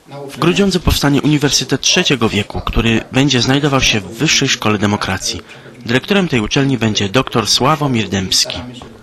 W Grudziądzu powstanie Uniwersytet Trzeciego Wieku, który będzie znajdował się w Wyższej Szkole Demokracji. Dyrektorem tej uczelni będzie dr Sławomir Dębski.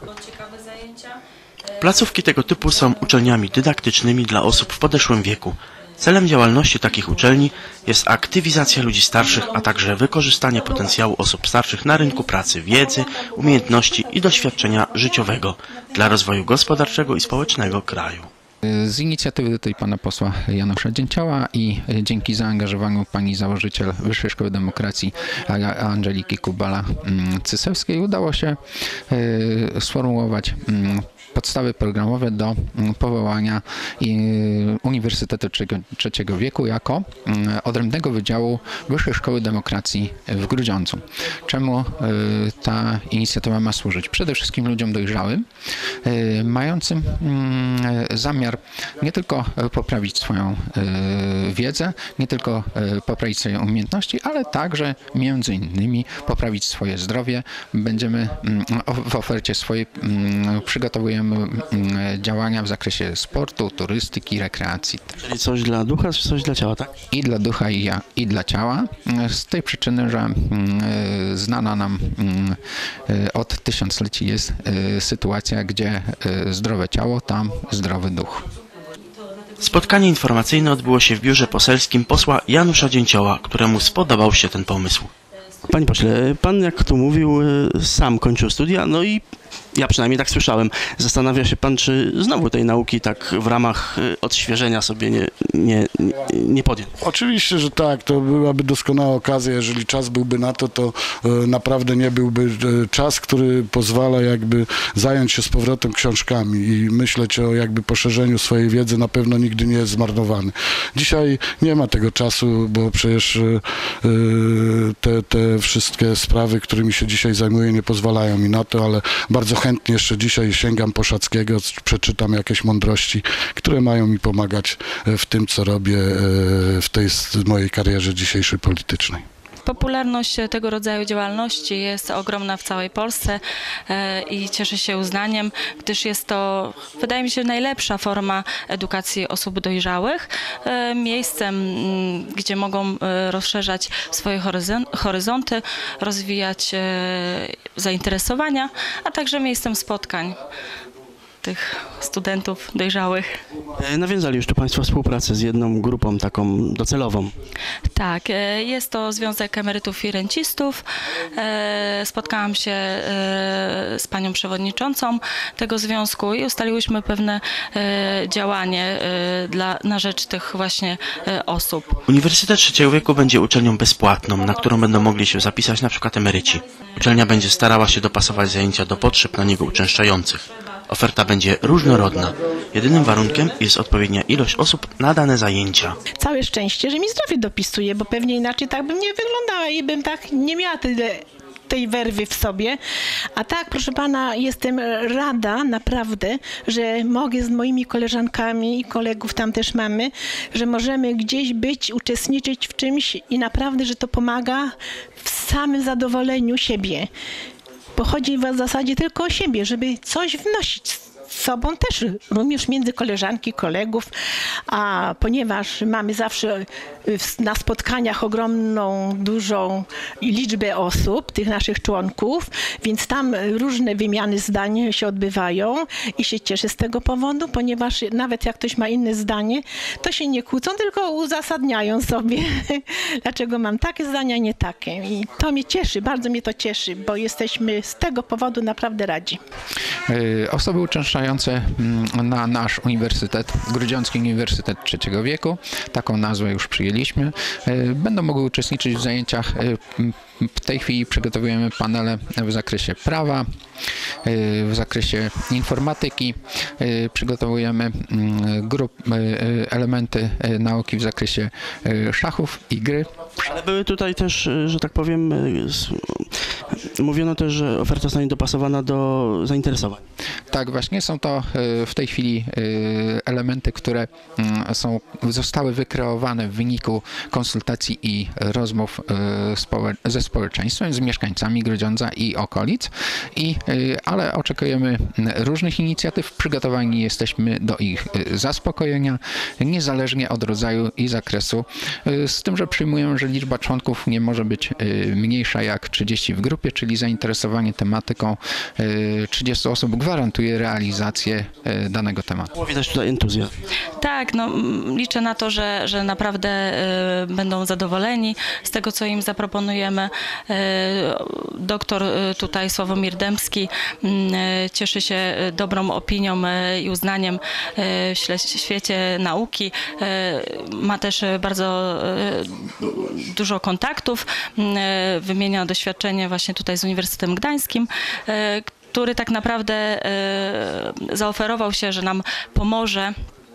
Placówki tego typu są uczelniami dydaktycznymi dla osób w podeszłym wieku. Celem działalności takich uczelni jest aktywizacja ludzi starszych, a także wykorzystanie potencjału osób starszych na rynku pracy, wiedzy, umiejętności i doświadczenia życiowego dla rozwoju gospodarczego i społecznego kraju. Z inicjatywy tutaj pana posła Janusza Dzięcioła i dzięki zaangażowaniu pani założyciel Wyższej Szkoły Demokracji Angeliki Kubala-Cysewskiej udało się sformułować podstawy programowe do powołania Uniwersytetu Trzeciego Wieku jako odrębnego wydziału Wyższej Szkoły Demokracji w Grudziądzu. Czemu ta inicjatywa ma służyć? Przede wszystkim ludziom dojrzałym, mającym zamiar nie tylko poprawić swoją wiedzę, nie tylko poprawić swoje umiejętności, ale także między innymi poprawić swoje zdrowie. Będziemy w ofercie swojej przygotowujemy działania w zakresie sportu, turystyki, rekreacji. Czyli coś dla ducha, czy coś dla ciała, tak? I dla ducha, i dla ciała. Z tej przyczyny, że znana nam od tysiącleci jest sytuacja, gdzie zdrowe ciało, tam zdrowy duch. Spotkanie informacyjne odbyło się w biurze poselskim posła Janusza Dzięcioła, któremu spodobał się ten pomysł. Panie pośle, pan jak tu mówił, sam kończył studia, no i ja przynajmniej tak słyszałem. Zastanawia się pan, czy znowu tej nauki tak w ramach odświeżenia sobie nie podjął? Oczywiście, że tak. To byłaby doskonała okazja. Jeżeli czas byłby na to, to naprawdę nie byłby czas, który pozwala jakby zająć się z powrotem książkami i myśleć o jakby poszerzeniu swojej wiedzy na pewno nigdy nie jest zmarnowany. Dzisiaj nie ma tego czasu, bo przecież te wszystkie sprawy, którymi się dzisiaj zajmuję, nie pozwalają mi na to, ale bardzo chętnie jeszcze dzisiaj sięgam po Szackiego, przeczytam jakieś mądrości, które mają mi pomagać w tym, co robię w tej mojej karierze dzisiejszej politycznej. Popularność tego rodzaju działalności jest ogromna w całej Polsce i cieszy się uznaniem, gdyż jest to, wydaje mi się, najlepsza forma edukacji osób dojrzałych. Miejscem, gdzie mogą rozszerzać swoje horyzonty, rozwijać zainteresowania, a także miejscem spotkań tych studentów dojrzałych. Nawiązali już tu państwo współpracę z jedną grupą taką docelową. Tak, jest to Związek Emerytów i Rencistów. Spotkałam się z panią przewodniczącą tego związku i ustaliłyśmy pewne działanie na rzecz tych właśnie osób. Uniwersytet Trzeciego Wieku będzie uczelnią bezpłatną, na którą będą mogli się zapisać na przykład emeryci. Uczelnia będzie starała się dopasować zajęcia do potrzeb na niego uczęszczających. Oferta będzie różnorodna. Jedynym warunkiem jest odpowiednia ilość osób na dane zajęcia. Całe szczęście, że mi zdrowie dopisuje, bo pewnie inaczej tak bym nie wyglądała i bym tak nie miała tej werwy w sobie. A tak, proszę pana, jestem rada naprawdę, że mogę z moimi koleżankami i kolegów tam też mamy, że możemy gdzieś być, uczestniczyć w czymś i naprawdę, że to pomaga w samym zadowoleniu siebie. Bo chodzi w zasadzie tylko o siebie, żeby coś wnosić z sobą też, również między koleżanki, kolegów, a ponieważ mamy zawsze na spotkaniach ogromną, dużą liczbę osób, tych naszych członków, więc tam różne wymiany zdań się odbywają i się cieszę z tego powodu, ponieważ nawet jak ktoś ma inne zdanie, to się nie kłócą, tylko uzasadniają sobie, dlaczego mam takie zdania, a nie takie. I to mnie cieszy, bardzo mnie to cieszy, bo jesteśmy z tego powodu naprawdę radzi. Osoby uczęszczające na nasz uniwersytet, Grudziącki Uniwersytet Trzeciego Wieku, taką nazwę już przyjęliśmy, będą mogły uczestniczyć w zajęciach. W tej chwili przygotowujemy panele w zakresie prawa, w zakresie informatyki, przygotowujemy elementy nauki w zakresie szachów i gry. Ale były tutaj też, że tak powiem, mówiono też, że oferta zostanie dopasowana do zainteresowań. Tak, właśnie są to w tej chwili elementy, które zostały wykreowane w wyniku konsultacji i rozmów ze społeczeństwem, z mieszkańcami Grudziądza i okolic, ale oczekujemy różnych inicjatyw, przygotowani jesteśmy do ich zaspokojenia, niezależnie od rodzaju i zakresu, z tym, że przyjmujemy, że liczba członków nie może być mniejsza jak 30 w grupie, czyli zainteresowanie tematyką 30 osób gwarantuje realizację danego tematu. Widać tutaj entuzjazm. Tak, no, liczę na to, że naprawdę będą zadowoleni z tego, co im zaproponujemy. Doktor tutaj Sławomir Dębski cieszy się dobrą opinią i uznaniem w świecie nauki. Ma też bardzo dużo kontaktów, wymienia doświadczenie właśnie tutaj z Uniwersytetem Gdańskim, który tak naprawdę zaoferował się, że nam pomoże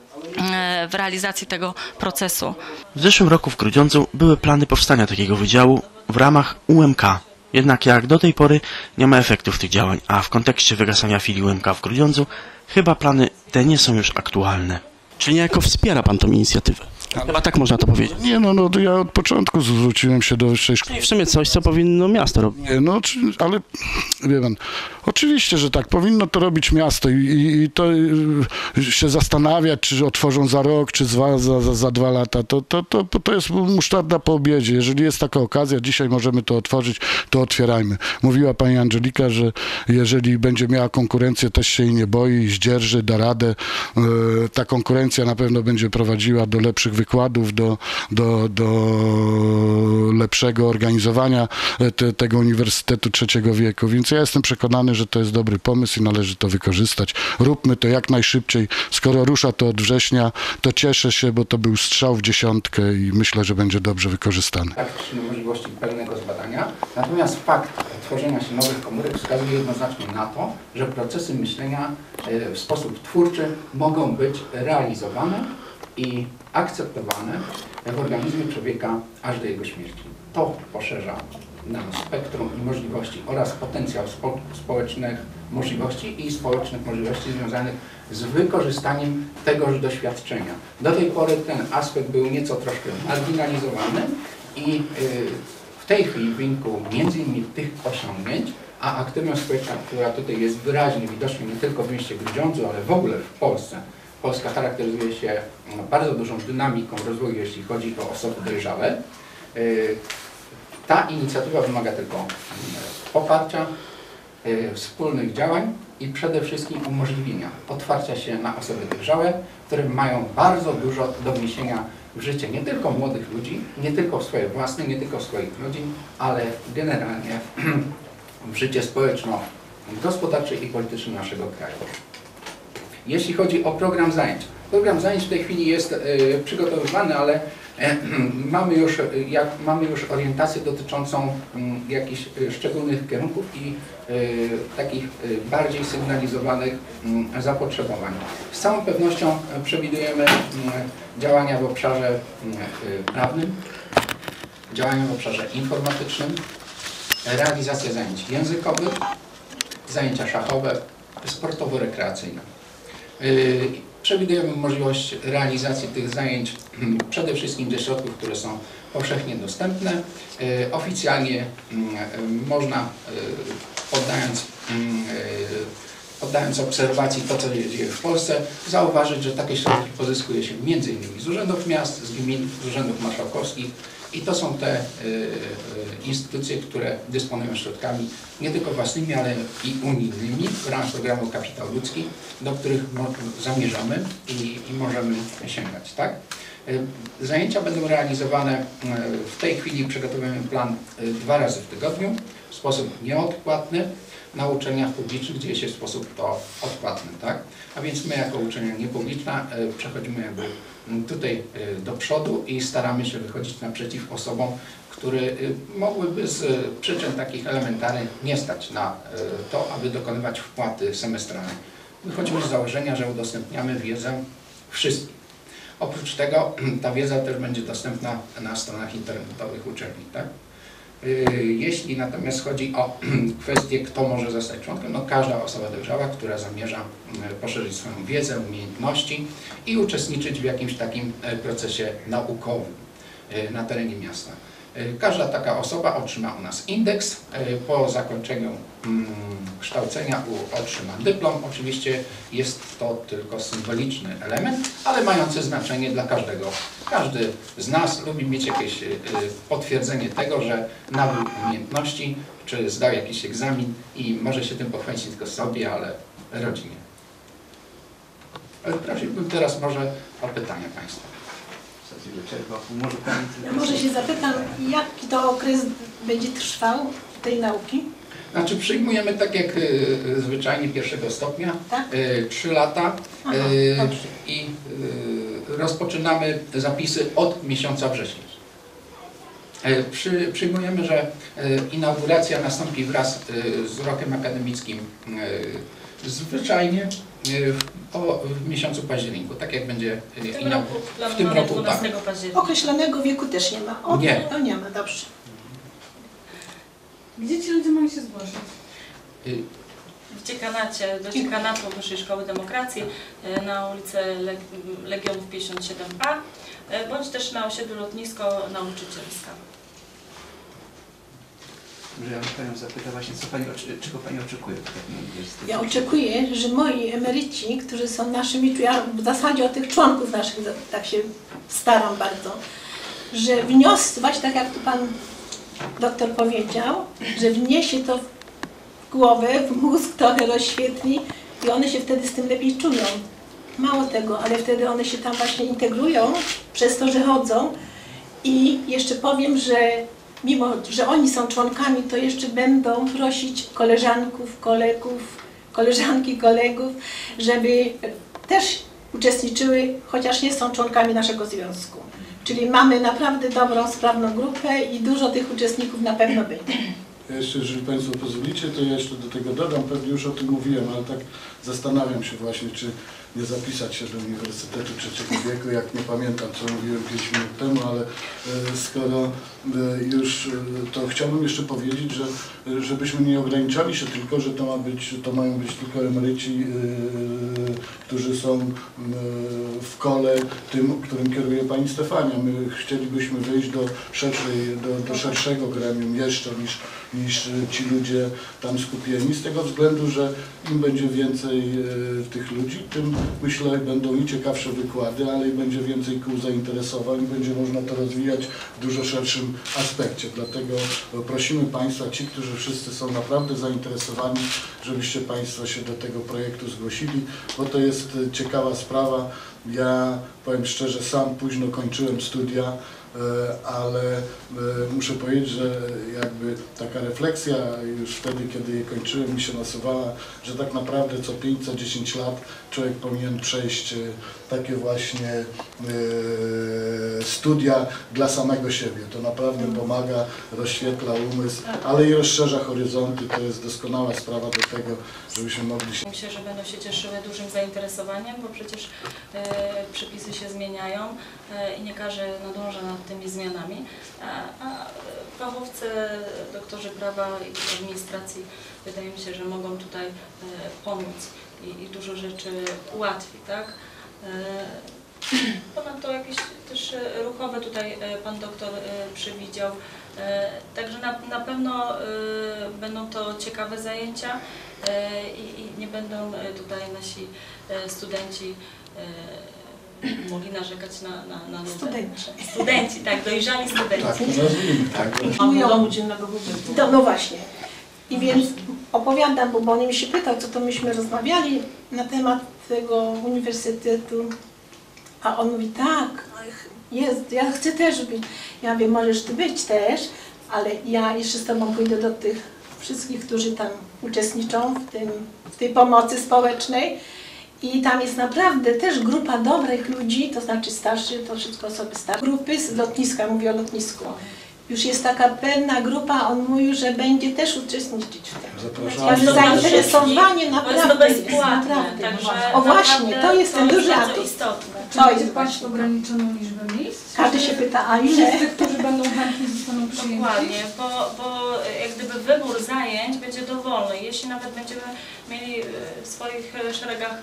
w realizacji tego procesu. W zeszłym roku w Grudziądzu były plany powstania takiego wydziału w ramach UMK. Jednak jak do tej pory nie ma efektów tych działań, a w kontekście wygasania filii UMK w Grudziądzu chyba plany te nie są już aktualne. Czyli niejako wspiera pan tą inicjatywę? Chyba tak można to powiedzieć. Nie, no to ja od początku zwróciłem się do wyższej szkoły. Czyli w sumie coś, co powinno miasto robić. Nie, no, ale wie pan, oczywiście, że tak, powinno to robić miasto i to się zastanawiać, czy otworzą za rok, czy za 2 lata, to jest musztarda po obiedzie. Jeżeli jest taka okazja, dzisiaj możemy to otworzyć, to otwierajmy. Mówiła pani Angelika, że jeżeli będzie miała konkurencję, też się jej nie boi, zdzierży, da radę. Ta konkurencja na pewno będzie prowadziła do lepszych wykładów, do lepszego organizowania tego Uniwersytetu Trzeciego Wieku. Więc ja jestem przekonany, że to jest dobry pomysł i należy to wykorzystać. Róbmy to jak najszybciej. Skoro rusza to od września, to cieszę się, bo to był strzał w dziesiątkę i myślę, że będzie dobrze wykorzystany. Praktyczne możliwości pełnego zbadania. Natomiast fakt tworzenia się nowych komórek wskazuje jednoznacznie na to, że procesy myślenia w sposób twórczy mogą być realizowane i akceptowane w organizmie człowieka aż do jego śmierci. To poszerza nam spektrum i możliwości oraz potencjał społecznych możliwości i społecznych możliwości związanych z wykorzystaniem tegoż doświadczenia. Do tej pory ten aspekt był nieco troszkę marginalizowany i w tej chwili w wyniku między innymi tych osiągnięć, a aktywność społeczna, która tutaj jest wyraźnie widoczna nie tylko w mieście Grudziądzu, ale w ogóle w Polsce. Polska charakteryzuje się bardzo dużą dynamiką rozwoju, jeśli chodzi o osoby dojrzałe. Ta inicjatywa wymaga tylko poparcia, wspólnych działań i przede wszystkim umożliwienia otwarcia się na osoby dojrzałe, które mają bardzo dużo do wniesienia w życie nie tylko młodych ludzi, nie tylko w swoje własne, nie tylko w swoich rodzin, ale generalnie w życie społeczno-gospodarcze i polityczne naszego kraju. Jeśli chodzi o program zajęć w tej chwili jest przygotowywany, ale mamy już orientację dotyczącą jakichś szczególnych kierunków i takich bardziej sygnalizowanych zapotrzebowań. Z całą pewnością przewidujemy działania w obszarze prawnym, działania w obszarze informatycznym, realizację zajęć językowych, zajęcia szachowe, sportowo-rekreacyjne. Przewidujemy możliwość realizacji tych zajęć przede wszystkim ze środków, które są powszechnie dostępne. Oficjalnie można, poddając obserwacji to, co się dzieje w Polsce, zauważyć, że takie środki pozyskuje się m.in. z urzędów miast, z gmin, z urzędów marszałkowskich i to są te instytucje, które dysponują środkami nie tylko własnymi, ale i unijnymi w ramach programu Kapitał Ludzki, do których zamierzamy i możemy sięgać. Tak? Zajęcia będą realizowane, w tej chwili przygotowujemy plan 2 razy w tygodniu w sposób nieodpłatny. Na uczelniach publicznych dzieje się w sposób to odpłatny. Tak? A więc my jako uczelnia niepubliczna przechodzimy jakby tutaj do przodu i staramy się wychodzić naprzeciw osobom, które mogłyby z przyczyn takich elementarnych nie stać na to, aby dokonywać wpłaty semestralnej. Wychodzimy z założenia, że udostępniamy wiedzę wszystkim. Oprócz tego ta wiedza też będzie dostępna na stronach internetowych uczelni. Tak? Jeśli natomiast chodzi o kwestię, kto może zostać członkiem, no każda osoba dojrzała, która zamierza poszerzyć swoją wiedzę, umiejętności i uczestniczyć w jakimś takim procesie naukowym na terenie miasta. Każda taka osoba otrzyma u nas indeks. Po zakończeniu kształcenia otrzyma dyplom. Oczywiście jest to tylko symboliczny element, ale mający znaczenie dla każdego. Każdy z nas lubi mieć jakieś potwierdzenie tego, że nabył umiejętności, czy zdał jakiś egzamin i może się tym pochwalić nie tylko sobie, ale rodzinie. Ale prosiłbym teraz może o pytania Państwa. Może się zapytam, jaki to okres będzie trwał tej nauki? Znaczy przyjmujemy tak jak zwyczajnie pierwszego stopnia, Tak? 3 lata. Aha, dobrze. I rozpoczynamy zapisy od miesiąca września. Przyjmujemy, że inauguracja nastąpi wraz z rokiem akademickim zwyczajnie w miesiącu październiku, tak jak będzie w tym roku. 12 Tak. października. Określonego wieku też nie ma. O, Nie. To nie ma, dobrze. Gdzie ci ludzie mają się zgłaszać? W dziekanacie, do dziekanatu Wyższej Szkoły Demokracji na ulicy Legionów 57A, bądź też na osiedlu Lotnisko Nauczycielska. Może ja Panią zapytam właśnie, czego Pani oczekuje w takim uniwersytecie? Ja oczekuję, że moi emeryci, którzy są naszymi, ja w zasadzie o tych członków naszych tak się staram bardzo, że wniosł, właśnie tak jak tu Pan doktor powiedział, że wniesie to w głowę, w mózg, trochę rozświetli i one się wtedy z tym lepiej czują. Mało tego, ale wtedy one się tam właśnie integrują przez to, że chodzą i jeszcze powiem, że mimo, że oni są członkami, to jeszcze będą prosić koleżanków, kolegów, koleżanki, kolegów, żeby też uczestniczyły, chociaż nie są członkami naszego związku. Czyli mamy naprawdę dobrą, sprawną grupę i dużo tych uczestników na pewno będzie. Ja jeszcze, jeżeli Państwo pozwolicie, to ja jeszcze do tego dodam, pewnie już o tym mówiłem, ale tak zastanawiam się właśnie, czy nie zapisać się do Uniwersytetu Trzeciego Wieku, jak nie pamiętam, co mówiłem 5 minut temu, ale skoro już to chciałbym jeszcze powiedzieć, że żebyśmy nie ograniczali się tylko, że to mają być tylko emeryci, którzy są w kole tym, którym kieruje Pani Stefania. My chcielibyśmy wyjść do szerszego gremium jeszcze niż ci ludzie tam skupieni, z tego względu, że im będzie więcej tych ludzi, tym myślę będą i ciekawsze wykłady, ale i będzie więcej kół zainteresowań i będzie można to rozwijać w dużo szerszym aspekcie. Dlatego prosimy Państwa, ci, którzy wszyscy są naprawdę zainteresowani, żebyście Państwo się do tego projektu zgłosili, bo to jest ciekawa sprawa. Ja powiem szczerze, sam późno kończyłem studia, ale muszę powiedzieć, że jakby taka refleksja już wtedy, kiedy je kończyłem, mi się nasuwała, że tak naprawdę co 5, co 10 lat człowiek powinien przejść takie właśnie studia dla samego siebie. To naprawdę pomaga, rozświetla umysł, ale i rozszerza horyzonty. To jest doskonała sprawa do tego, żebyśmy mogli się... Myślę, że będą się cieszyły dużym zainteresowaniem, bo przecież przepisy się zmieniają i nie każdy nadąża nad tymi zmianami. A fachowcy, doktorzy prawa i administracji, wydaje mi się, że mogą tutaj pomóc i dużo rzeczy ułatwi, tak? Ponadto jakieś też ruchowe tutaj Pan doktor przewidział. Także na pewno będą to ciekawe zajęcia i nie będą tutaj nasi studenci mogli narzekać na nudę. Studenci, tak, dojrzali studenci. Tak, nazwijmy, tak. Domu dziennego pobytu. No właśnie. I więc opowiadam, bo on mi się pytał, co to myśmy rozmawiali na temat tego uniwersytetu. A on mówi, tak, jest, ja chcę też być. Ja wiem, możesz ty być też, ale ja jeszcze z tobą pójdę do tych wszystkich, którzy tam uczestniczą w tej pomocy społecznej. I tam jest naprawdę też grupa dobrych ludzi, to znaczy starszy, to wszystko osoby starsze. Grupy z lotniska, mówię o lotnisku. Już jest taka pewna grupa, on mówił, że będzie też uczestniczyć w tym. Zapraszamy. Zainteresowanie Bo jest to naprawdę jest, bezpłatne, naprawdę. także O właśnie, naprawdę to jest ten duży bardzo atut. istotne. Czy będzie Państwo ograniczoną liczbę miejsc? Każdy się pyta, a ile? Wszyscy, którzy będą chętni, zostaną przyjęci? Dokładnie, bo jak gdyby wybór zajęć będzie dowolny. Jeśli nawet będziemy mieli w swoich szeregach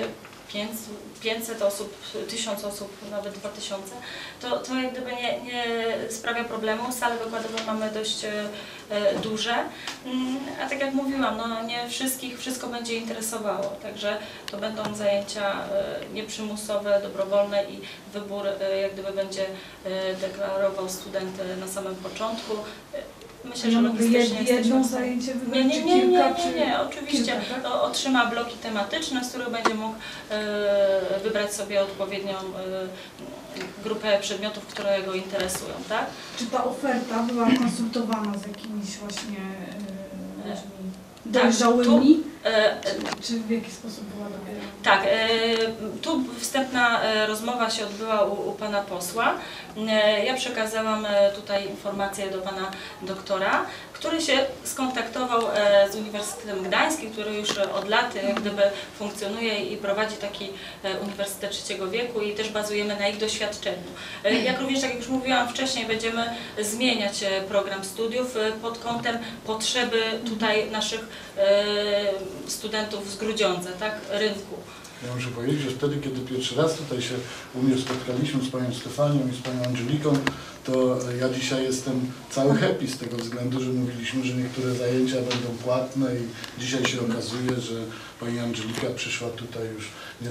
500 osób, 1000 osób, nawet 2000, to jak gdyby nie sprawia problemu. Sale wykładowe mamy dość duże, a tak jak mówiłam, no nie wszystkich wszystko będzie interesowało, także to będą zajęcia nieprzymusowe, dobrowolne i wybór jak gdyby będzie deklarował student na samym początku. Myślę, że logistycznie jedno zajęcie wybrać, czy kilka, nie, oczywiście kilka, tak? otrzyma bloki tematyczne, z których będzie mógł wybrać sobie odpowiednią grupę przedmiotów, które go interesują, tak? Czy ta oferta była konsultowana z jakimiś właśnie ludźmi dojrzałymi? Czy w jaki sposób była dobierana? Tak, tu wstępna rozmowa się odbyła u pana posła. Ja przekazałam tutaj informację do pana doktora, który się skontaktował z Uniwersytetem Gdańskim, który już od lat jak gdyby funkcjonuje i prowadzi taki Uniwersytet Trzeciego Wieku i też bazujemy na ich doświadczeniu. Jak również, tak jak już mówiłam wcześniej, będziemy zmieniać program studiów pod kątem potrzeby tutaj naszych studentów z Grudziądza, tak, rynku. Ja muszę powiedzieć, że wtedy, kiedy pierwszy raz tutaj się u mnie spotkaliśmy z panią Stefanią i z panią Angeliką, to ja dzisiaj jestem cały happy z tego względu, że mówiliśmy, że niektóre zajęcia będą płatne i dzisiaj się okazuje, że pani Angelika przyszła tutaj już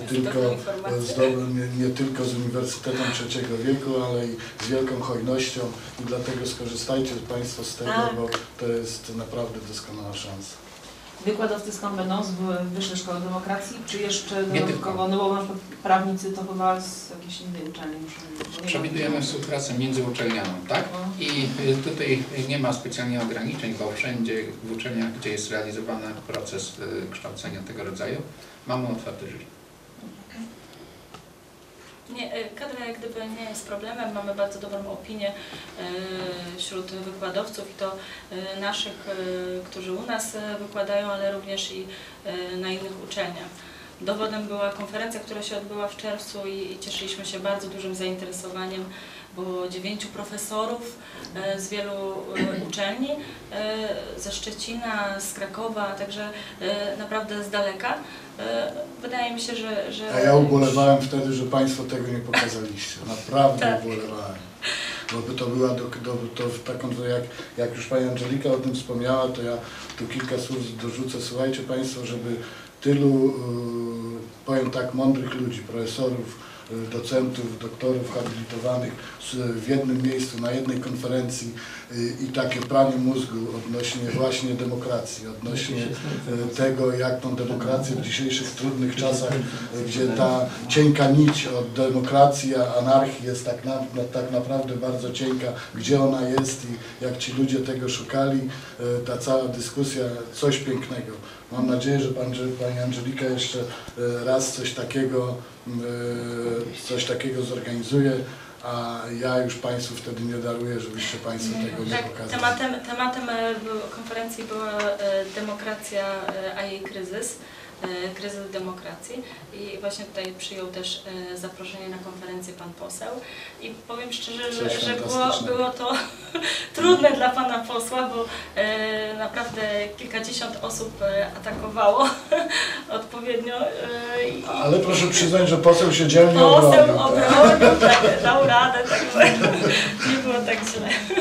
nie tylko z Uniwersytetem Trzeciego Wieku, ale i z wielką hojnością i dlatego skorzystajcie Państwo z tego, bo to jest naprawdę doskonała szansa. Wykładowcy skąd będą? Z Wyższej Szkoły Demokracji? Czy jeszcze Nie dodatkowo, no bo na przykład prawnicy to chyba z jakiejś innej uczelni muszą... Przewidujemy współpracę międzyuczelnianą, tak? I tutaj nie ma specjalnie ograniczeń, bo wszędzie w uczelniach, gdzie jest realizowany proces kształcenia tego rodzaju, mamy otwarte jury. Nie, kadra jak gdyby nie jest problemem, mamy bardzo dobrą opinię wśród wykładowców i to naszych, którzy u nas wykładają, ale również i na innych uczelniach. Dowodem była konferencja, która się odbyła w czerwcu i cieszyliśmy się bardzo dużym zainteresowaniem. Było 9 profesorów z wielu uczelni, ze Szczecina, z Krakowa, także naprawdę z daleka. Wydaje mi się, że... A ja ubolewałem wtedy, że Państwo tego nie pokazaliście. Naprawdę ubolewałem. Bo to była taką, jak już Pani Angelika o tym wspomniała, to ja tu kilka słów dorzucę. Słuchajcie Państwo, żeby tylu, powiem tak, mądrych ludzi, profesorów, docentów, doktorów habilitowanych w jednym miejscu, na jednej konferencji i takie pranie mózgu odnośnie właśnie demokracji, odnośnie tego, jak tą demokrację w dzisiejszych trudnych czasach, gdzie ta cienka nić od demokracji a anarchii jest tak naprawdę bardzo cienka, gdzie ona jest i jak ci ludzie tego szukali, ta cała dyskusja, coś pięknego. Mam nadzieję, że Pani Angelika jeszcze raz coś takiego zorganizuje, a ja już Państwu wtedy nie daruję, żebyście Państwo tego nie pokazali. Tematem konferencji była demokracja, a jej kryzys. Kryzys demokracji i właśnie tutaj przyjął też zaproszenie na konferencję pan poseł i powiem szczerze, że było to trudne dla pana posła, bo naprawdę kilkadziesiąt osób atakowało odpowiednio. Ale proszę przyznać, że poseł się dzielnie obronił, obronił, dał radę, także nie było tak źle.